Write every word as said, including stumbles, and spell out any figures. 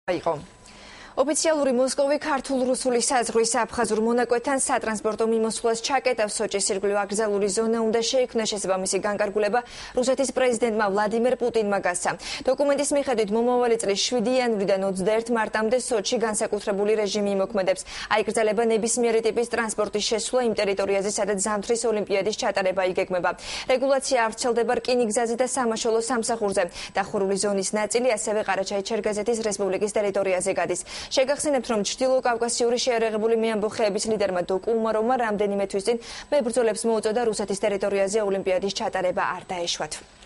იყო. ოფიციალური მოსკოვი ქართულ-რუსული საზღვრის აფხაზურ მონაკვეთთან სატრანსპორტო მიმოსვლას ჩაკეტავს სოჭის ირგვლივ აკრძალული ზონა უნდა შეიქმნა შესაბამისი განკარგულება რუსეთის პრეზიდენტმა ვლადიმერ პუტინმა გასცა. დოკუმენტის მიხედვით მომავალი წლის შვიდი იანვრიდან ოცდაერთი მარტამდე სოჭში განსაკუთრებული რეჟიმი იმოქმედებს. აიკრძალება ნებისმიერი ტიპის ტრანსპორტის შესვლა იმ ტერიტორიაზე, სადაც ზამთრის ოლიმპიადის ჩატარება იგეგმება. რეგულაცია არ ვრცელდება რკინიგზაზე და სამაშველო სამსახურზე. დახურული ზონის ნაწილი ასევე ყარაჩაი-ჩერგეზეთის რესპუბლიკის ტერიტორიაზე გადის. შეგახსენებთ, რომ ჩრდილო კავკასიური შეიარაღებული მეამბოხეების ლიდერმა დოკუ უმაროვმა რამდენიმე თვის წინ მებრძოლებს მოუწოდა რუსეთის ტერიტორიაზე ოლიმპიადის ჩატარება არ დაეშვათ.